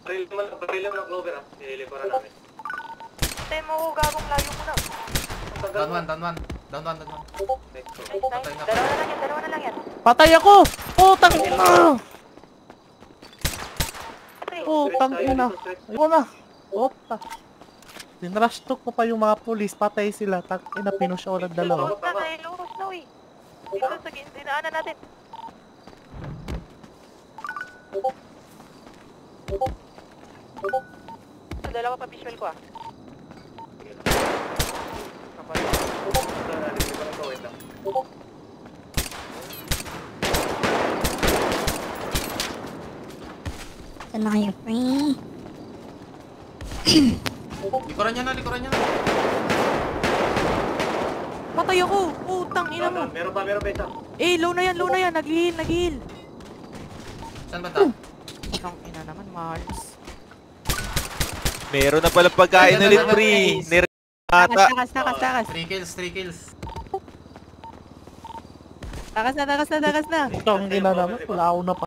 Baril naman ng Clover ah. Ililiparan namin. Tayo mo ko gagong layo mo na. Down one. Down one. Dalawa na lang yan. Patay ako! Putang ina! Putang ina! Ayoko na! Puta! Dinrush talk ko pa yung mga pulis, patay sila. Tang ina, pinush ako ng dalawa. Lurus na, lurus na uy. Dito sa dinaanan natin. Dalawa pa visual ko ah. Saan na kayo, free? Likuran niya na. Patay ako! Putang ina mo! Meron pa isa. Eh, low na yan! Nag-heal! Saan ba ta? Putang ina naman, Mars. Meron na pala pagkain ulit, pre. Nirata. Takas! 3 kills. Takas na! Putang ina naman, wala ako na pa.